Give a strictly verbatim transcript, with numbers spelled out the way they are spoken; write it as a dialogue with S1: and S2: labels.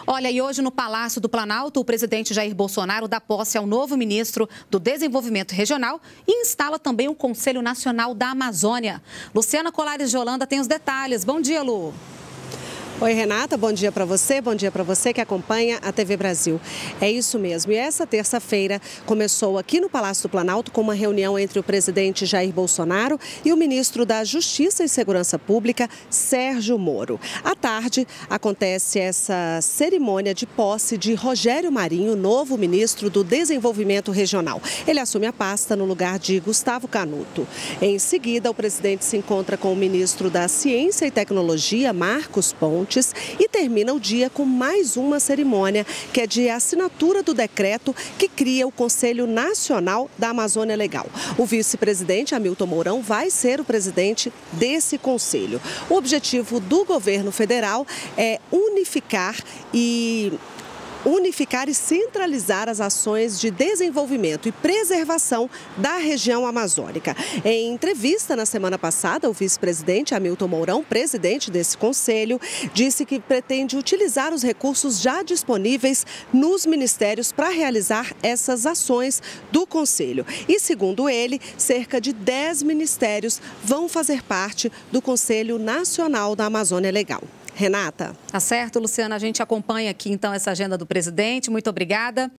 S1: Olha, e hoje no Palácio do Planalto, o presidente Jair Bolsonaro dá posse ao novo ministro do Desenvolvimento Regional e instala também o Conselho Nacional da Amazônia. Luciana Colares de Holanda tem os detalhes. Bom dia, Lu.
S2: Oi, Renata, bom dia para você, bom dia para você que acompanha a T V Brasil. É isso mesmo, e essa terça-feira começou aqui no Palácio do Planalto com uma reunião entre o presidente Jair Bolsonaro e o ministro da Justiça e Segurança Pública, Sérgio Moro. À tarde, acontece essa cerimônia de posse de Rogério Marinho, novo ministro do Desenvolvimento Regional. Ele assume a pasta no lugar de Gustavo Canuto. Em seguida, o presidente se encontra com o ministro da Ciência e Tecnologia, Marcos Pontes, e termina o dia com mais uma cerimônia, que é de assinatura do decreto que cria o Conselho Nacional da Amazônia Legal. O vice-presidente, Hamilton Mourão, vai ser o presidente desse conselho. O objetivo do governo federal é unificar e... unificar e centralizar as ações de desenvolvimento e preservação da região amazônica. Em entrevista na semana passada, o vice-presidente Hamilton Mourão, presidente desse conselho, disse que pretende utilizar os recursos já disponíveis nos ministérios para realizar essas ações do conselho. E, segundo ele, cerca de dez ministérios vão fazer parte do Conselho Nacional da Amazônia Legal. Renata.
S1: Tá certo, Luciana. A gente acompanha aqui, então, essa agenda do presidente. Muito obrigada.